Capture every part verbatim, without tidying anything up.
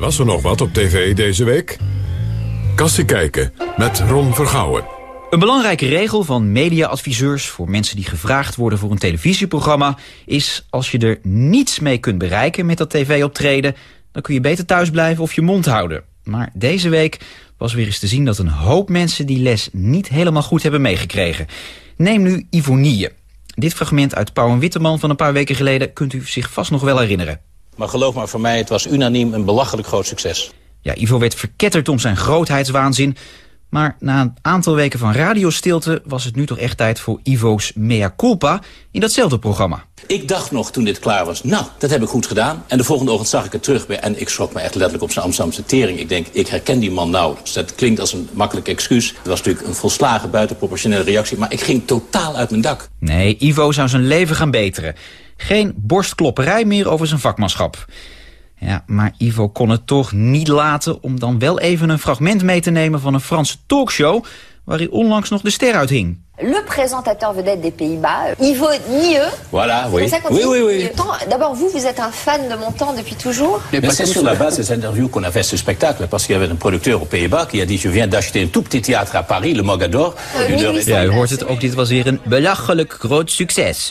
Was er nog wat op tv deze week? Kassie kijken met Ron Vergouwen. Een belangrijke regel van mediaadviseurs voor mensen die gevraagd worden voor een televisieprogramma is: als je er niets mee kunt bereiken met dat tv-optreden, dan kun je beter thuis blijven of je mond houden. Maar deze week was weer eens te zien dat een hoop mensen die les niet helemaal goed hebben meegekregen. Neem nu Ivonie. Dit fragment uit Pauw en Witteman van een paar weken geleden kunt u zich vast nog wel herinneren. Maar geloof maar, voor mij, het was unaniem een belachelijk groot succes. Ja, Ivo werd verketterd om zijn grootheidswaanzin. Maar na een aantal weken van radiostilte was het nu toch echt tijd voor Ivo's mea culpa in datzelfde programma. Ik dacht nog toen dit klaar was, nou, dat heb ik goed gedaan. En de volgende ochtend zag ik het terug en ik schrok me echt letterlijk op zijn Amsterdamse tering. Ik denk, ik herken die man nou. Dus dat klinkt als een makkelijk excuus. Het was natuurlijk een volslagen buitenproportionele reactie, maar ik ging totaal uit mijn dak. Nee, Ivo zou zijn leven gaan beteren. Geen borstklopperij meer over zijn vakmanschap. Ja, maar Ivo kon het toch niet laten om dan wel even een fragment mee te nemen van een Franse talkshow waar hij onlangs nog de ster uithing. Le présentateur vedette des Pays-Bas, Ivo Nieux. Voilà, oui. Oui, oui, oui. D'abord, vous, vous êtes un fan de mon temps depuis toujours? Mais c'est sur la base des interviews qu'on a fait ce spectacle, parce qu'il y avait un producteur aux Pays-Bas qui a dit: je viens d'acheter un tout petit théâtre à Paris, le Mogador. Ja, u hoort het, ook dit was weer een belachelijk groot succes.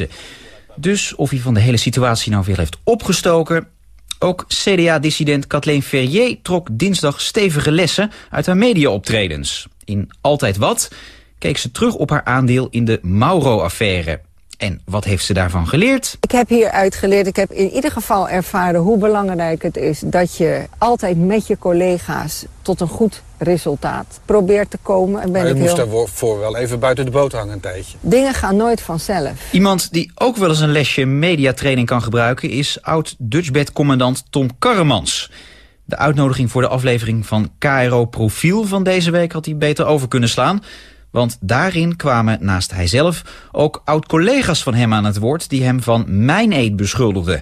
Dus of hij van de hele situatie nou weer heeft opgestoken. Ook C D A-dissident Kathleen Ferrier trok dinsdag stevige lessen uit haar mediaoptredens. In Altijd Wat keek ze terug op haar aandeel in de Mauro-affaire. En wat heeft ze daarvan geleerd? Ik heb hieruit geleerd, ik heb in ieder geval ervaren hoe belangrijk het is dat je altijd met je collega's tot een goed resultaat probeert te komen. En ben maar je ik moest heel... daarvoor wel even buiten de boot hangen een tijdje. Dingen gaan nooit vanzelf. Iemand die ook wel eens een lesje mediatraining kan gebruiken is oud-Dutchbed-commandant Tom Karremans. De uitnodiging voor de aflevering van K R O Profiel van deze week had hij beter over kunnen slaan. Want daarin kwamen naast hijzelf ook oud-collega's van hem aan het woord die hem van mijn-eed beschuldigden.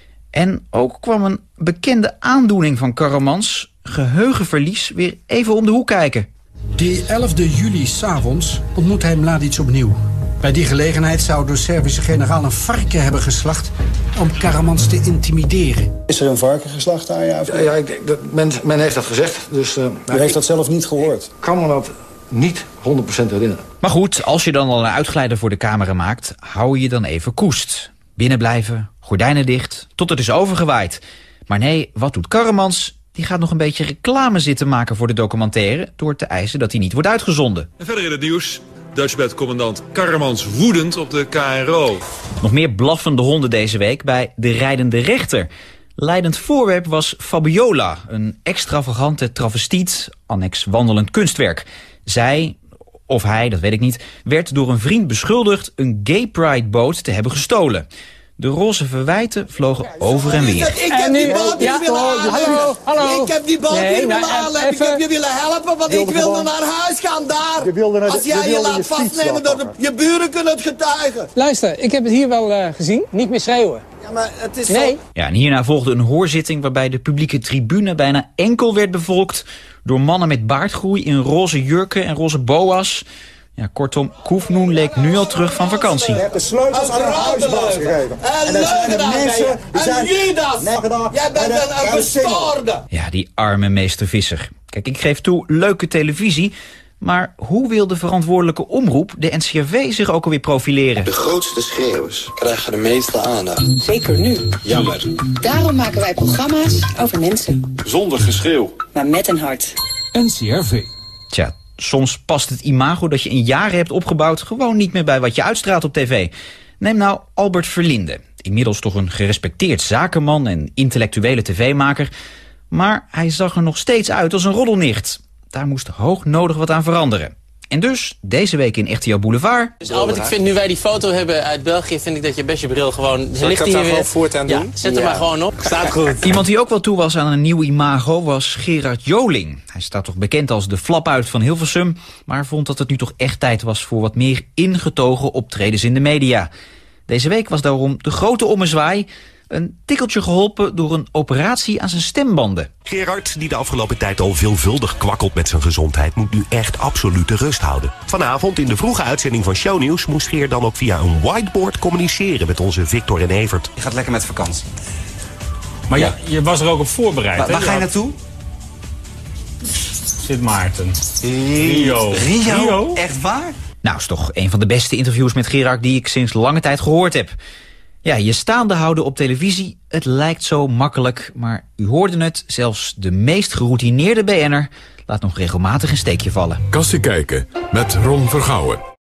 En ook kwam een bekende aandoening van Karremans, geheugenverlies, weer even om de hoek kijken. Die elfde juli 's avonds ontmoet hij Mladic opnieuw. Bij die gelegenheid zou de Servische generaal een varken hebben geslacht om Karremans te intimideren. Is er een varken geslacht daar? Ja, ja, ja ik, dat, men, men heeft dat gezegd. Dus, uh, U heeft dat zelf niet gehoord? Ik kan me dat niet honderd procent herinneren. Maar goed, als je dan al een uitgeleider voor de camera maakt, hou je dan even koest. Binnen blijven, gordijnen dicht, tot het is overgewaaid. Maar nee, wat doet Karremans? Die gaat nog een beetje reclame zitten maken voor de documentaire door te eisen dat hij niet wordt uitgezonden. En verder in het nieuws. Dutchbed-commandant Karremans woedend op de K R O. Nog meer blaffende honden deze week bij de rijdende rechter. Leidend voorwerp was Fabiola, een extravagante travestiet, annex wandelend kunstwerk. Zij, of hij, dat weet ik niet, werd door een vriend beschuldigd een gay pride boot te hebben gestolen. De roze verwijten vlogen over en weer. Ik heb die boot hier willen aanleggen. Hallo. Ik heb die boot hier willen aanleggen. Ik heb je willen helpen, want ik wilde naar huis gaan daar. Als jij je laat vastnemen door de, je buren kunnen het getuigen. Luister, ik heb het hier wel uh, gezien. Niet meer schreeuwen. Ja, maar het is nee. Ja, en hierna volgde een hoorzitting waarbij de publieke tribune bijna enkel werd bevolkt door mannen met baardgroei in roze jurken en roze boa's. Ja, kortom, Koefnoen leek nu al terug van vakantie. Je hebt de sleutels aan een huisbaas gegeven. En leugenaar mensen. En Judas. Jij bent een gestoorde. Ja, die arme meester Visser. Kijk, ik geef toe, leuke televisie. Maar hoe wil de verantwoordelijke omroep, de N C R V, zich ook alweer profileren? De grootste schreeuwers krijgen de meeste aandacht. Zeker nu. Jammer. Daarom maken wij programma's over mensen. Zonder geschreeuw. Maar met een hart. N C R V. Tja, soms past het imago dat je in jaren hebt opgebouwd gewoon niet meer bij wat je uitstraalt op tv. Neem nou Albert Verlinde. Inmiddels toch een gerespecteerd zakenman en intellectuele tv-maker. Maar hij zag er nog steeds uit als een roddelnicht. Daar moest hoog nodig wat aan veranderen. En dus, deze week in R T L Boulevard... Dus Albert, ik vind nu wij die foto hebben uit België, vind ik dat je best je bril gewoon... Zal ik dat daar gewoon voortaan doen? Ja, zet hem ja. maar gewoon op. Staat goed. Iemand die ook wel toe was aan een nieuw imago was Gerard Joling. Hij staat toch bekend als de flapuit van Hilversum, maar vond dat het nu toch echt tijd was voor wat meer ingetogen optredens in de media. Deze week was daarom de grote ommezwaai. Een tikkeltje geholpen door een operatie aan zijn stembanden. Gerard, die de afgelopen tijd al veelvuldig kwakkelt met zijn gezondheid, moet nu echt absolute rust houden. Vanavond in de vroege uitzending van Shownieuws moest Geer dan ook via een whiteboard communiceren met onze Victor en Evert. Je gaat lekker met vakantie. Maar Ja. je, je was er ook op voorbereid, Waar, hè? waar ga je naartoe? Sint Maarten. Rio. Rio? Rio? Echt waar? Nou, is toch een van de beste interviews met Chirac die ik sinds lange tijd gehoord heb. Ja, je staande houden op televisie, het lijkt zo makkelijk. Maar u hoorde het, zelfs de meest geroutineerde B N'er laat nog regelmatig een steekje vallen. Kassie kijken met Ron Vergouwen.